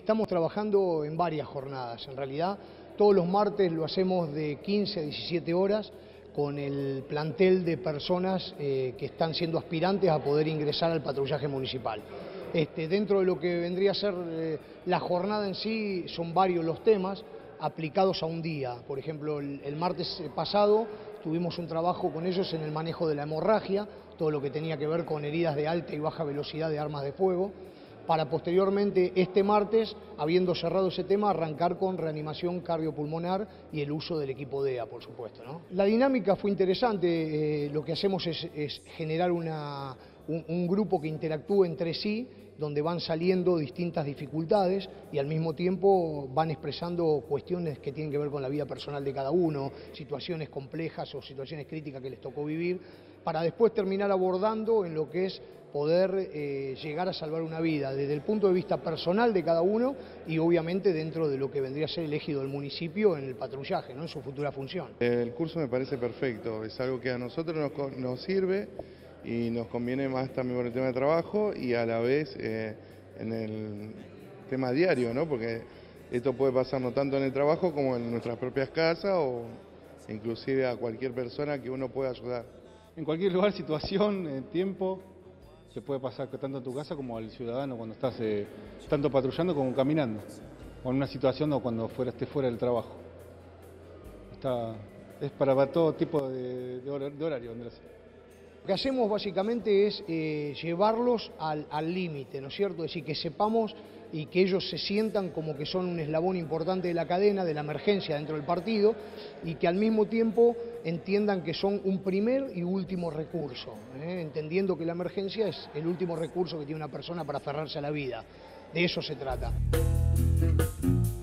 estamos trabajando en varias jornadas. En realidad, todos los martes lo hacemos de 15 a 17 horas con el plantel de personas que están siendo aspirantes a poder ingresar al patrullaje municipal. Dentro de lo que vendría a ser la jornada en sí, son varios los temas aplicados a un día. Por ejemplo, el martes pasado tuvimos un trabajo con ellos en el manejo de la hemorragia, todo lo que tenía que ver con heridas de alta y baja velocidad de armas de fuego, para posteriormente este martes, habiendo cerrado ese tema, arrancar con reanimación cardiopulmonar y el uso del equipo DEA, por supuesto, ¿no? La dinámica fue interesante, lo que hacemos es generar un grupo que interactúe entre sí, donde van saliendo distintas dificultades y al mismo tiempo van expresando cuestiones que tienen que ver con la vida personal de cada uno, situaciones complejas o situaciones críticas que les tocó vivir, para después terminar abordando en lo que es poder llegar a salvar una vida desde el punto de vista personal de cada uno y obviamente dentro de lo que vendría a ser el ejido del municipio en el patrullaje, ¿no?, en su futura función. El curso me parece perfecto, es algo que a nosotros nos sirve y nos conviene más también por el tema de trabajo y a la vez en el tema diario, ¿no?, porque esto puede pasar no tanto en el trabajo como en nuestras propias casas o inclusive a cualquier persona que uno pueda ayudar. En cualquier lugar, situación, tiempo, se puede pasar tanto en tu casa como al ciudadano cuando estás tanto patrullando como caminando, o en una situación o cuando estés fuera del trabajo. Es para todo tipo de horario, Andrés. Lo que hacemos básicamente es llevarlos al límite, ¿no es cierto? Es decir, que sepamos y que ellos se sientan como que son un eslabón importante de la cadena, de la emergencia dentro del partido, y que al mismo tiempo entiendan que son un primer y último recurso, entendiendo que la emergencia es el último recurso que tiene una persona para aferrarse a la vida. De eso se trata.